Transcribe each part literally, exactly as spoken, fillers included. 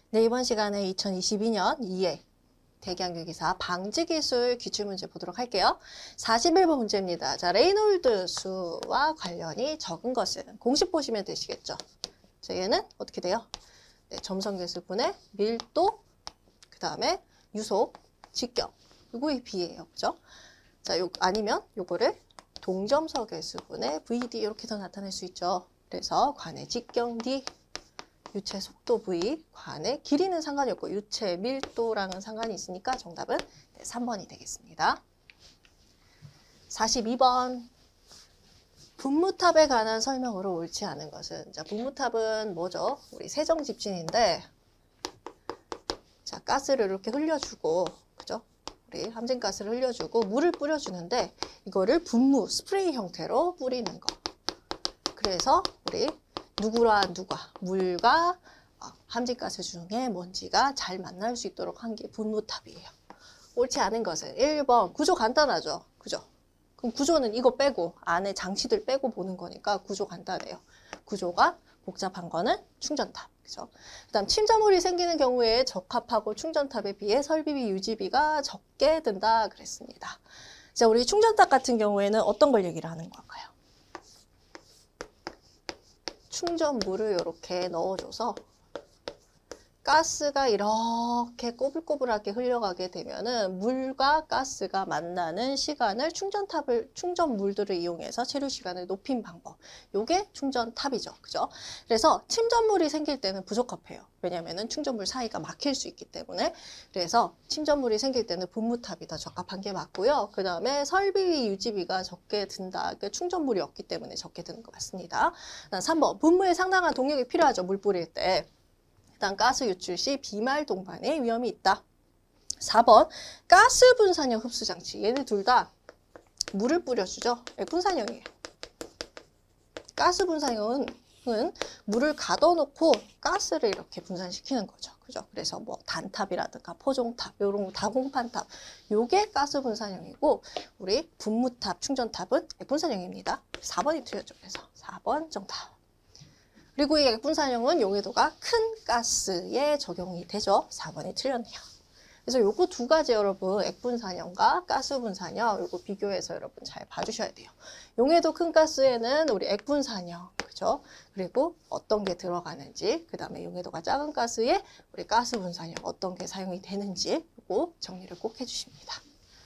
네, 이번 시간에 이천이십이 년 이 회 대기항공기사 방지기술 기출문제 보도록 할게요. 사십일 번 문제입니다. 자, 레이놀드 수와 관련이 적은 것은 공식 보시면 되시겠죠. 자, 얘는 어떻게 돼요? 네, 점성계수분의 밀도, 그 다음에 유속, 직경, 요거에 비해요. 그죠? 자, 요, 아니면 요거를 동점서계수분의 브이디 이렇게도 나타낼 수 있죠. 그래서 관의 직경 D, 유체 속도 V, 관의 길이는 상관이 없고 유체 밀도랑은 상관이 있으니까 정답은 네, 삼 번이 되겠습니다. 사십이 번. 분무탑에 관한 설명으로 옳지 않은 것은, 자, 분무탑은 뭐죠? 우리 세정집진인데, 자, 가스를 이렇게 흘려주고, 그죠? 우리 함진가스를 흘려주고 물을 뿌려주는데 이거를 분무, 스프레이 형태로 뿌리는 거. 그래서 우리 누구랑 누가, 물과 함진가스 중에 먼지가 잘 만날 수 있도록 한 게 분무탑이에요. 옳지 않은 것은 일 번, 구조 간단하죠? 그죠? 그럼 구조는 이거 빼고, 안에 장치들 빼고 보는 거니까 구조 간단해요. 구조가 복잡한 거는 충전탑. 그죠? 그 다음 침전물이 생기는 경우에 적합하고 충전탑에 비해 설비비, 유지비가 적게 든다 그랬습니다. 자, 우리 충전탑 같은 경우에는 어떤 걸 얘기를 하는 걸까요? 충전물을 이렇게 넣어줘서 가스가 이렇게 꼬불꼬불하게 흘러가게 되면은 물과 가스가 만나는 시간을 충전탑을, 충전물들을 이용해서 체류 시간을 높인 방법. 요게 충전탑이죠. 그죠? 그래서 침전물이 생길 때는 부적합해요. 왜냐면은 충전물 사이가 막힐 수 있기 때문에. 그래서 침전물이 생길 때는 분무탑이 더 적합한 게 맞고요. 그 다음에 설비 유지비가 적게 든다. 그러니까 충전물이 없기 때문에 적게 드는 것 같습니다. 삼 번. 분무에 상당한 동력이 필요하죠. 물 뿌릴 때. 일단 가스 유출 시 비말 동반의 위험이 있다. 사 번. 가스 분산형 흡수장치. 얘네 둘 다 물을 뿌려주죠. 분산형이에요. 가스 분산형은 물을 가둬놓고 가스를 이렇게 분산시키는 거죠. 그죠? 그래서 뭐 단탑이라든가 포종탑, 요런 다공판탑. 요게 가스 분산형이고, 우리 분무탑, 충전탑은 분산형입니다. 사 번이 틀렸죠. 그래서 사 번 정답. 그리고 이 액분산형은 용해도가 큰 가스에 적용이 되죠. 사 번이 틀렸네요. 그래서 요거 두 가지 여러분, 액분산형과 가스분산형 요거 비교해서 여러분 잘 봐주셔야 돼요. 용해도 큰 가스에는 우리 액분산형, 그죠? 그리고 어떤 게 들어가는지, 그 다음에 용해도가 작은 가스에 우리 가스분산형 어떤 게 사용이 되는지 요거 정리를 꼭 해주십니다.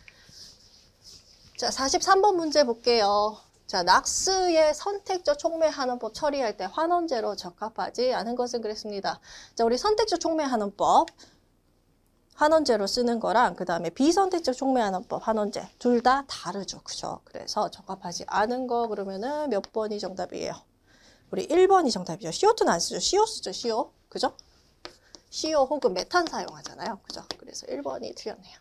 자, 사십삼 번 문제 볼게요. 자, 낙스의 선택적 촉매환원법 처리할 때 환원제로 적합하지 않은 것은 그랬습니다. 자, 우리 선택적 촉매환원법 환원제로 쓰는 거랑 그 다음에 비선택적 촉매환원법 환원제 둘 다 다르죠. 그죠? 그래서 적합하지 않은 거 그러면은 몇 번이 정답이에요? 우리 일 번이 정답이죠. 씨오투는 안 쓰죠. 씨오 쓰죠. 씨오. 그죠? 씨오 혹은 메탄 사용하잖아요. 그죠? 그래서 일 번이 틀렸네요.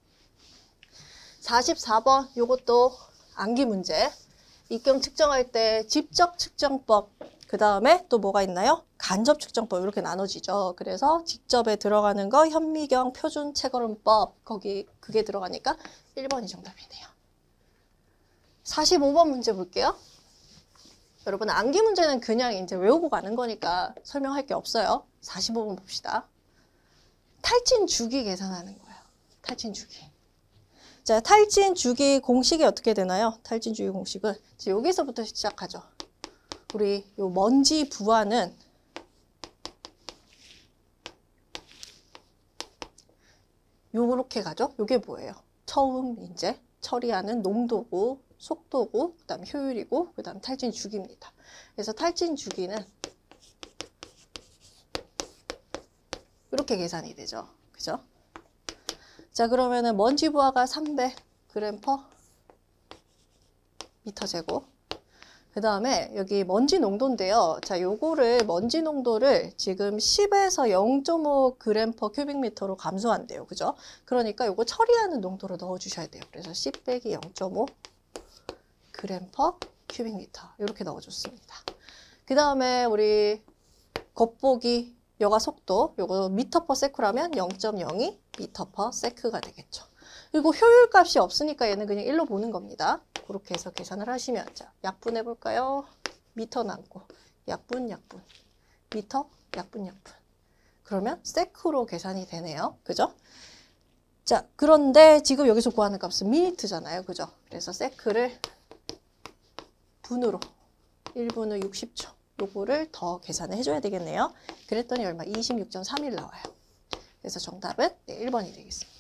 사십사 번 요것도 암기 문제. 입경 측정할 때 직접 측정법, 그 다음에 또 뭐가 있나요? 간접 측정법 이렇게 나눠지죠. 그래서 직접에 들어가는 거 현미경 표준 체거름법 거기 그게 들어가니까 일 번이 정답이네요. 사십오 번 문제 볼게요. 여러분 암기 문제는 그냥 이제 외우고 가는 거니까 설명할 게 없어요. 사십오 번 봅시다. 탈진 주기 계산하는 거예요. 탈진 주기. 자, 탈진 주기 공식이 어떻게 되나요? 탈진 주기 공식은 여기서부터 시작하죠. 우리 요 먼지 부하는 요렇게 가죠. 요게 뭐예요? 처음 이제 처리하는 농도고, 속도고, 그다음 효율이고, 그다음 탈진 주기입니다. 그래서 탈진 주기는 이렇게 계산이 되죠. 그죠? 자, 그러면은 먼지 부하가 삼백 그램 퍼 미터 제곱. 그 다음에 여기 먼지 농도인데요. 자, 요거를 먼지 농도를 지금 십에서 영 점 오 그램 퍼 큐빅미터로 감소한대요. 그죠? 그러니까 요거 처리하는 농도로 넣어 주셔야 돼요. 그래서 십 빼기 영 점 오 그램 퍼 큐빅미터 이렇게 넣어 줬습니다. 그 다음에 우리 겉보기 여가 속도, 요거 미터 퍼 세크라면 영 점 영이 미터 퍼 세크가 되겠죠. 그리고 효율값이 없으니까 얘는 그냥 일로 보는 겁니다. 그렇게 해서 계산을 하시면, 자, 약분 해볼까요? 미터 남고, 약분, 약분, 미터, 약분, 약분. 그러면 세크로 계산이 되네요. 그죠? 자, 그런데 지금 여기서 구하는 값은 미니트잖아요. 그죠? 그래서 세크를 분으로 일 분의 육십 초 요거를 더 계산을 해줘야 되겠네요. 그랬더니 얼마? 이십육 점 삼일 나와요. 그래서 정답은 네, 일 번이 되겠습니다.